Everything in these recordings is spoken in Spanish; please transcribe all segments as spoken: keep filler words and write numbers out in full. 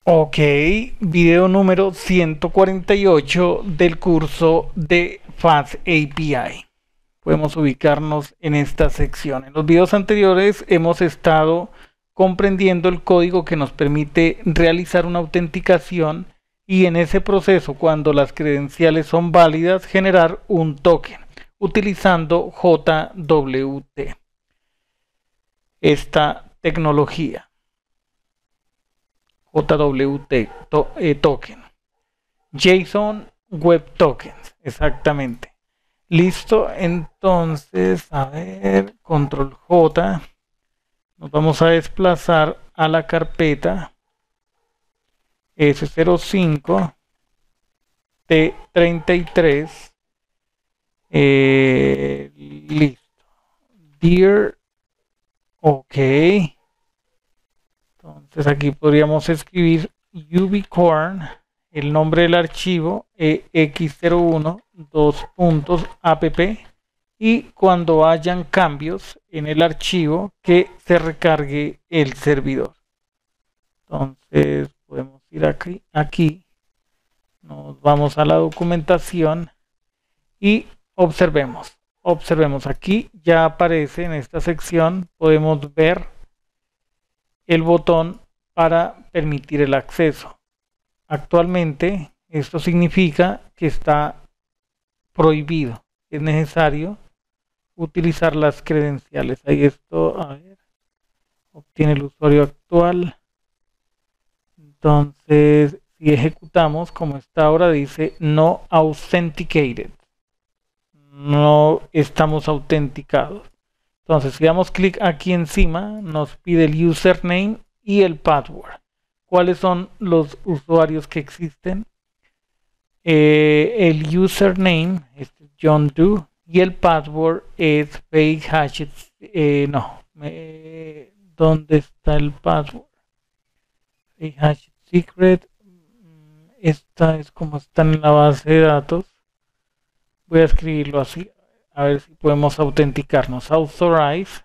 Ok, video número ciento cuarenta y ocho del curso de Fast A P I. Podemos ubicarnos en esta sección. En los videos anteriores hemos estado comprendiendo el código que nos permite realizar una autenticación y en ese proceso, cuando las credenciales son válidas, generar un token utilizando J W T. Esta tecnología. J W T to, eh, token. JSON Web Tokens, exactamente. Listo, entonces, a ver, control J. Nos vamos a desplazar a la carpeta S cero cinco T treinta y tres. Eh, listo. Dear. Ok. Entonces aquí podríamos escribir ubicorn, el nombre del archivo E X cero uno, dos puntos app, y cuando hayan cambios en el archivo que se recargue el servidor. Entonces podemos ir aquí, aquí, nos vamos a la documentación y observemos. Observemos aquí, ya aparece en esta sección, podemos ver el botón para permitir el acceso. Actualmente esto significa que está prohibido, es necesario utilizar las credenciales. Ahí esto, a ver, obtiene el usuario actual. Entonces, si ejecutamos, como está ahora, dice no authenticated. No estamos autenticados. Entonces, si damos clic aquí encima, nos pide el username y el password. ¿Cuáles son los usuarios que existen? Eh, el username es John Doe y el password es fake hashed. Eh, no, eh, ¿dónde está el password? Fake hashed secret. Esta es como está en la base de datos. Voy a escribirlo así, a ver si podemos autenticarnos. Authorize.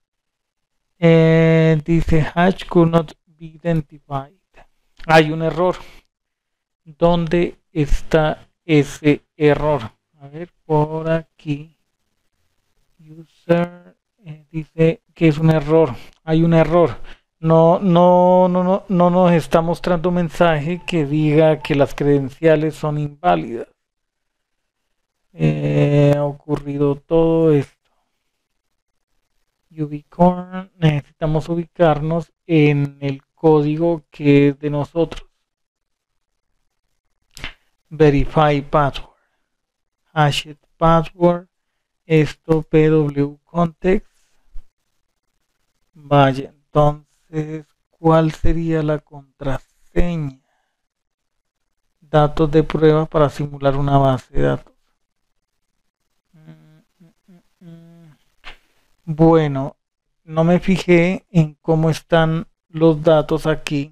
Eh, dice hash could not be identified. Hay un error. ¿Dónde está ese error? A ver, por aquí. User eh, dice que es un error. Hay un error. No, no, no, no, no nos está mostrando un mensaje que diga que las credenciales son inválidas. Eh, ha ocurrido todo esto. Ubicorn, necesitamos ubicarnos en el código que es de nosotros. Verify password. Hashed password. Esto P W context. Vaya, entonces, ¿cuál sería la contraseña? Datos de prueba para simular una base de datos. Bueno, no me fijé en cómo están los datos aquí.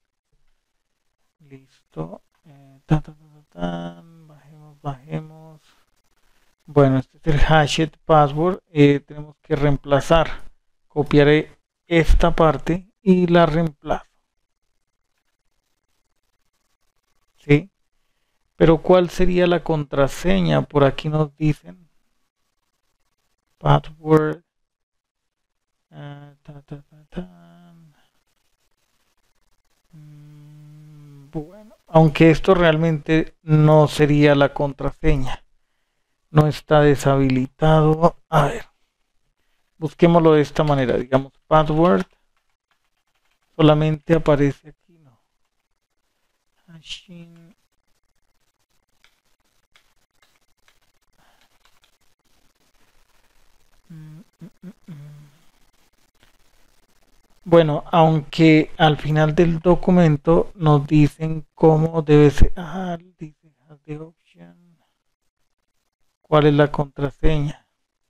Listo. Eh, ta, ta, ta, ta, bajemos, bajemos. Bueno, este es el hashed password. Eh, tenemos que reemplazar. Copiaré esta parte y la reemplazo. ¿Sí? Pero ¿cuál sería la contraseña? Por aquí nos dicen. Password. Uh, ta, ta, ta, ta. Mm, bueno, aunque esto realmente no sería la contraseña. No está deshabilitado. A ver. Busquémoslo de esta manera. Digamos password. Solamente aparece aquí, ¿no? Hashing. Mm, mm, mm, mm. Bueno, aunque al final del documento nos dicen cómo debe ser. Ah, dice the option. ¿Cuál es la contraseña?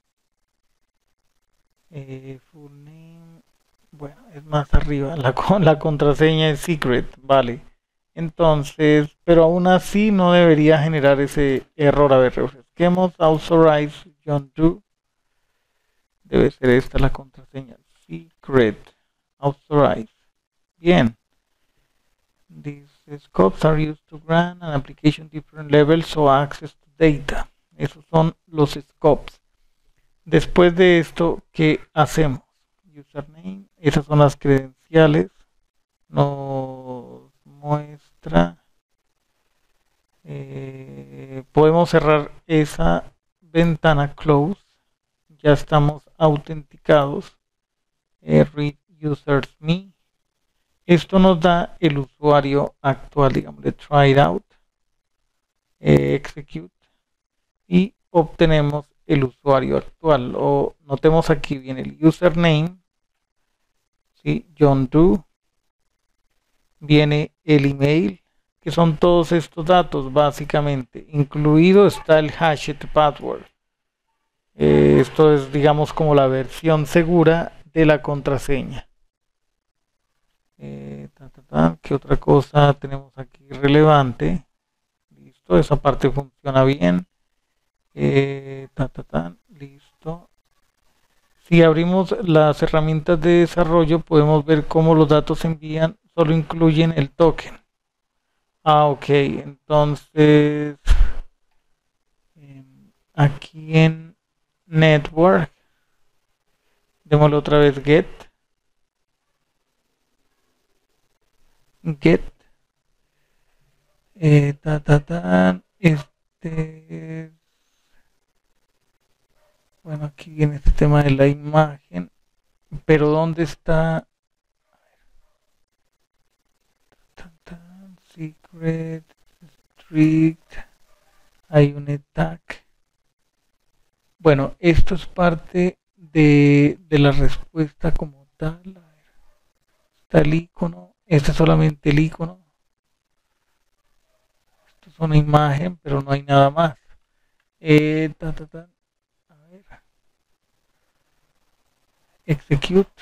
Eh, full name. Bueno, es más arriba. La, la contraseña es secret, vale. Entonces, pero aún así no debería generar ese error. A ver, refresquemos. Authorize John Doe. Debe ser esta la contraseña. Secret. Authorize. Bien. These scopes are used to grant an application different levels or access to data. Esos son los scopes. Después de esto, ¿qué hacemos? Username, esas son las credenciales. Nos muestra. Eh, podemos cerrar esa ventana close. Ya estamos autenticados. Eh, read users me. Esto nos da el usuario actual, digamos, de try it out, eh, execute, y obtenemos el usuario actual. O notemos aquí viene el username, ¿sí? John Doe, viene el email, que son todos estos datos básicamente, incluido está el hashed password. Eh, esto es, digamos, como la versión segura de la contraseña. Eh, ta, ta, ta. ¿Qué otra cosa tenemos aquí relevante? Listo, esa parte funciona bien. Eh, ta, ta, ta. Listo. Si abrimos las herramientas de desarrollo, podemos ver cómo los datos se envían, solo incluyen el token. Ah, ok, entonces eh, aquí en Network, démosle otra vez Get. Get eh, ta, ta, ta, este bueno, aquí viene este tema de la imagen, pero ¿dónde está? Ta, ta, secret, strict, hay un tag. Bueno, esto es parte de, de la respuesta como tal. A ver, está el icono. Este es solamente el icono. Esto es una imagen, pero no hay nada más. Eh, ta, ta, ta. A ver. Execute.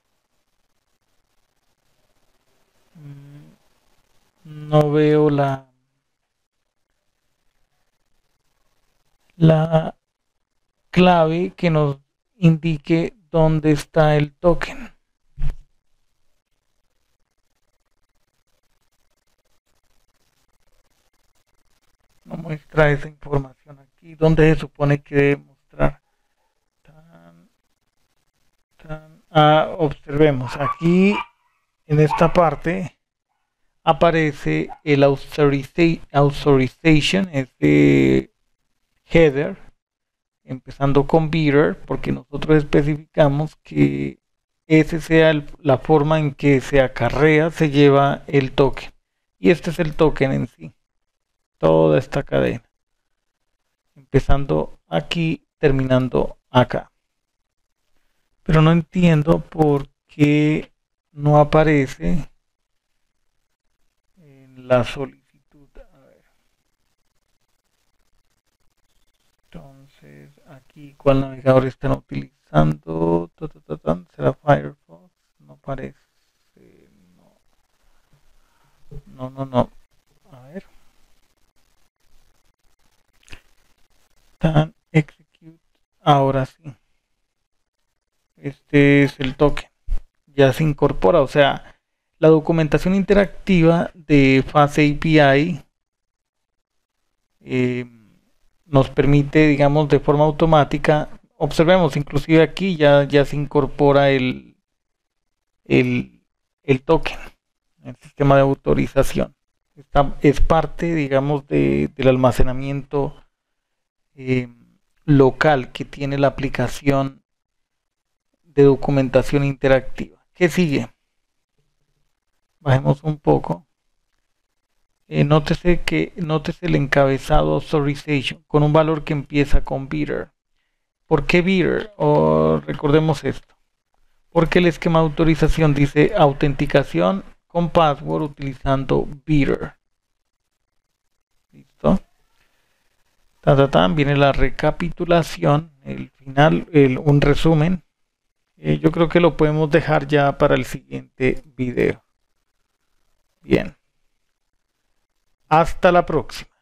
No veo la la clave que nos indique dónde está el token. No muestra esa información aquí. ¿Dónde se supone que debe mostrar? Tan, tan. Ah, observemos. Aquí en esta parte aparece el authoriza authorization, este header, empezando con bearer, porque nosotros especificamos que esa sea el, la forma en que se acarrea, se lleva el token. Y este es el token en sí. Toda esta cadena, empezando aquí, terminando acá. Pero no entiendo por qué no aparece en la solicitud. A ver. Entonces, aquí, ¿cuál navegador están utilizando? ¿Será Firefox? No parece. No, no, no. no. A ver. Execute. Ahora sí. Este es el token. Ya se incorpora, o sea, la documentación interactiva de Fast A P I eh, nos permite, digamos, de forma automática. Observemos, inclusive aquí ya, ya se incorpora el, el, el token, el sistema de autorización. Esta es parte, digamos, de, del almacenamiento Eh, local que tiene la aplicación de documentación interactiva. ¿Qué sigue? Bajemos un poco. Eh, nótese que nótese el encabezado authorization con un valor que empieza con bearer. ¿Por qué bearer? Oh, recordemos esto. Porque el esquema de autorización dice autenticación con password utilizando bearer. ¿Listo? Viene la recapitulación, el final, el, un resumen. Eh, yo creo que lo podemos dejar ya para el siguiente video. Bien. Hasta la próxima.